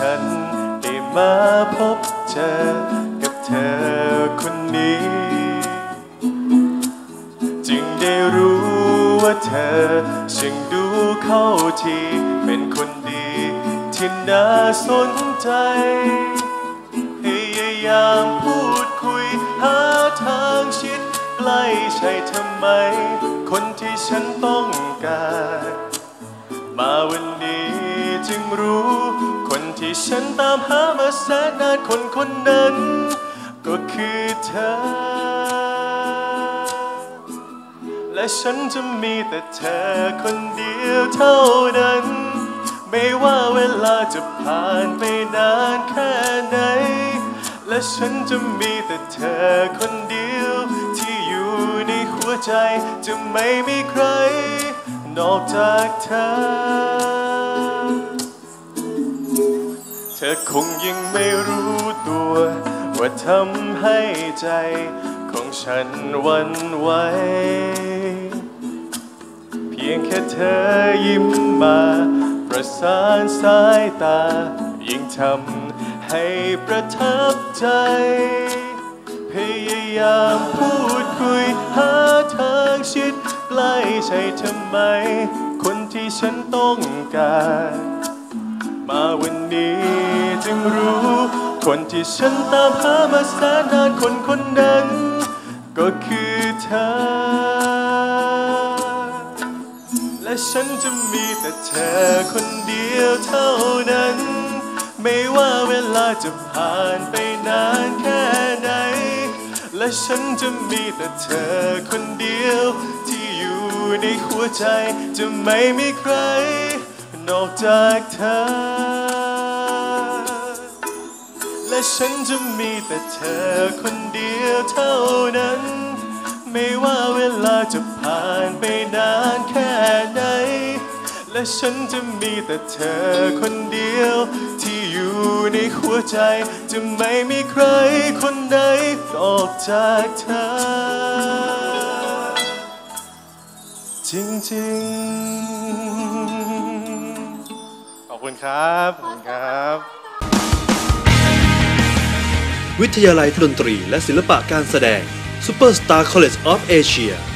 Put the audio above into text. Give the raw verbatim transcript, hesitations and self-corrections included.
ฉันได้มาพบเจอกับเธอคนนี้จึงได้รู้ว่าเธอช่างดูเข้าทีเป็นคนดีที่น่าสนใจพยายามพูดคุยหาทางชิดใกล้ใช่ทำไมคนที่ฉันต้องการมาวันนี้จึงรู้คนที่ฉันตามหามาแสนนานคนคนนั้นก็คือเธอและฉันจะมีแต่เธอคนเดียวเท่านั้นไม่ว่าเวลาจะผ่านไปนานแค่ไหนและฉันจะมีแต่เธอคนเดียวที่อยู่ในหัวใจจะไม่มีใครนอกจากเธอเธอคงยังไม่รู้ตัวว่าทำให้ใจของฉันหวั่นไหวเพียงแค่เธอยิ้มมาประสานสายตายิ่งทำให้ประทับใจพยายามพูดคุยหาทางชิดใกล้ใช่ทำไมคนที่ฉันต้องการมาวันนี้จึงรู้คนที่ฉันตามหามาแสนนานคนคนนั้นก็คือเธอและฉันจะมีแต่เธอคนเดียวเท่านั้นไม่ว่าเวลาจะผ่านไปนานแค่ไหนและฉันจะมีแต่เธอคนเดียวที่อยู่ในหัวใจจะไม่มีใครนอกจากเธอและฉันจะมีแต่เธอคนเดียวเท่านั้นไม่ว่าเวลาจะผ่านไปนานแค่ไหนและฉันจะมีแต่เธอคนเดียวที่อยู่ในหัวใจจะไม่มีใครคนใดนอกจากเธอจริงๆขอบคุณครับขอบคุณครับวิทยาลัยดนตรีและศิลปะการแสดง Superstar College of Asia